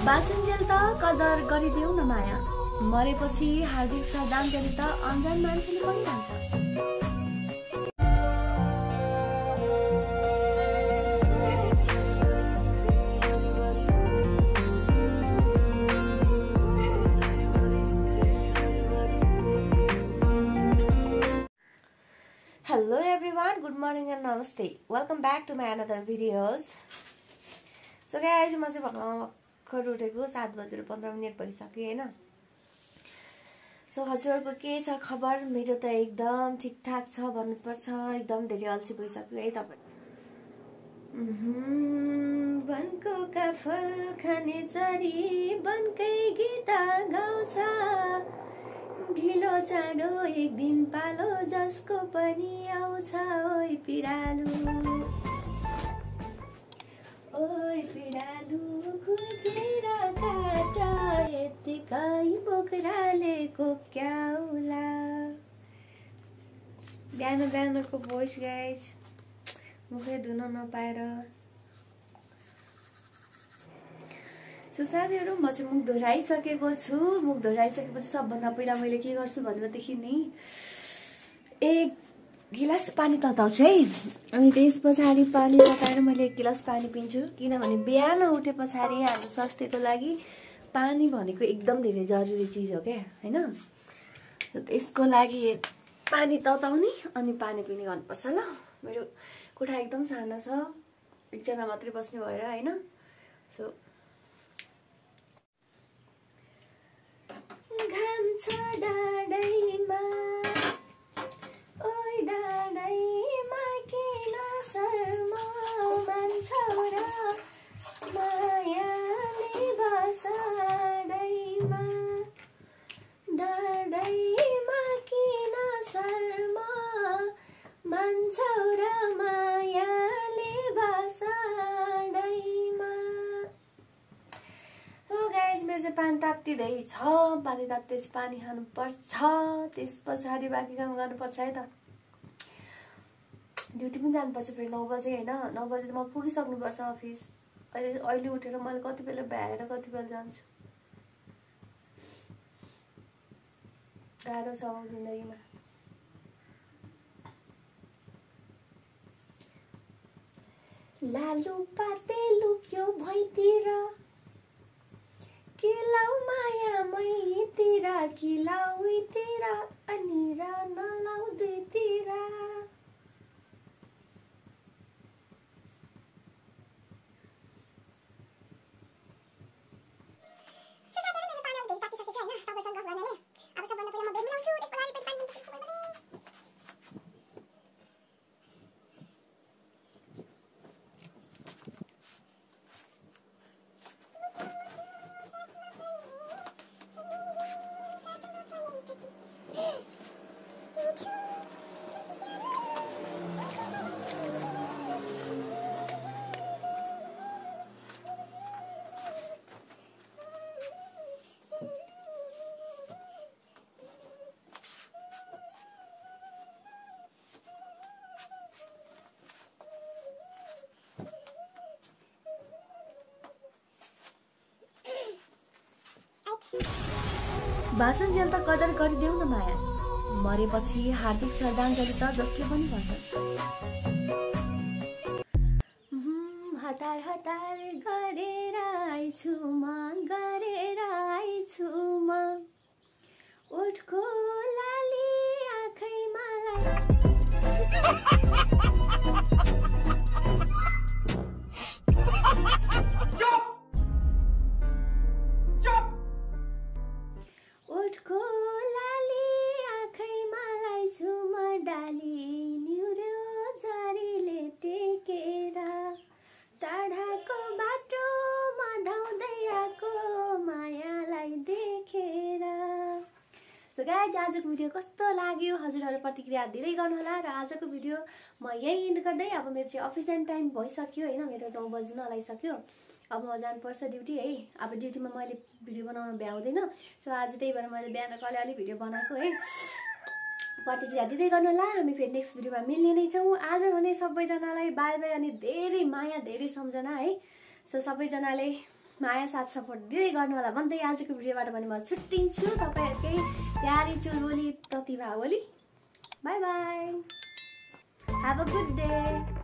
बाँचुन्जेल त कदर गरिदेऊ न माया, मरेपछि हार्दिक श्रद्धाञ्जली त अनजान मान्छेले पनि भन्छ। Hello everyone, good morning and namaste. Welcome back to my another videos. So guys, म चाहिँ भर्खर उठेको 7:15 भइसक्यो हैन। सो हजुरहरुको के छ खबर? मेरो त एकदम ठीकठाक छ भन्नुपर्छ। एकदम धेरै अल्छी भइसक्यो है तपाई। वनको का फल खाने चरी वनकै गीत गाउँछ, ढिलो चाँडो एक दिन पालो जसको पनि आउँछ। ओइ पिडालु, ओइ पिडालु खुर्केर काट, यतिकै बोक्राले कोक्याउला। बिहान बिहानको भोइस गाइस, मुखै धुन नपाएर। सो साथीहरु, म चाहिँ मुख धोइसकेको छु। मुख धोइसकेपछि सबभन्दा पहिला मैले के गर्छु भनेदेखि नि एक गिलास पानी तताउँछु है। अनि त्यसपछि पानी तताएर मैले एक गिलास पानी पिन्छु, किनभने बिहान उठे पछाडि हाम्रो स्वास्थ्यको लागि पानी भनेको एकदम धेरै जरुरी चीज हो के हैन। त्यसको लागि पानी तताउने अनि पानी पिउने गर्नुपर्छ ल। मेरो कोठा एकदम सानो छ, एकजना मात्रै बस्ने भएर हैन। सो घाम छ डाँडैमा, ओइ डाँडैमा किन शर्माउ, मान्छौ र मायाले बसाडैमा, डाँडैमा किन शर्माउ, मान्छौ र मायाले बसाडैमा। सो गाइज, मेरो चाहिँ पानी तात्तिँदै छ। पानी तात्तेपछि पानी खानुपर्छ, त्यस पछाडि बाँकी काम गर्नुपर्छ है त। ड्युटी पनि जानुपर्छ फेरि 9 बजे हैन। 9 बजे त म पुगिसक्नुपर्छ अफिस। अहिले उठेर मैले कति बेला भ्याएर कति बेला जान्छु। गाह्रो छ जिन्दगीमा। लालु पाते लुक्यो भैतिर, किलाउ माया मैतिर, किलाउ उतिर अनि र नलाउ दुईतिर। बाँचुन्जेल त कदर गरिदेऊ न माया, मरेपछि हार्दिक श्रद्धाञ्जली त जसले पनि भन्छ। हतार हतार गरेर आइछु म, गरेर आइछु म, उठको लाली आँखैमा उठको लाली आँखैमा लाइछु म डाली, निउरो जरीले टेकेर, टाढाको बाटोमा धाउँदै आएको मायालाई देखेर। सो गाइज, आजको भिडियो कस्तो लाग्यो हजुरहरु प्रतिक्रिया दिँदै गर्नुहोला। र आजको भिडियो म यही इन्ड गर्दै, अब मेरो चाहिँ अफिस जाने टाइम भइसक्यो हैन। मेरो 9 बज्न लागिसक्यो। अब म जानुपर्छ ड्युटी है। अब ड्युटीमा मैले भिडियो बनाउन भ्याउँदैन। सो आज त्यही भएर मैले बिहानको अलिअलि भिडियो बनाएको है। प्रतिक्रिया दिँदै गर्नुहोला। हामी फेरि नेक्स्ट भिडियोमा मिल्ने नै छौँ। आज भने सबैजनालाई बाई बाई अनि धेरै माया धेरै सम्झना है। सो सबैजनाले माया साथ सपोर्ट दिँदै गर्नु होला भन्दै आजको भिडियोबाट पनि म छुट्टिन्छु। तपाईहरुकै प्यारी चुलबुली Pratibha Oli. Bye bye. Have a good day.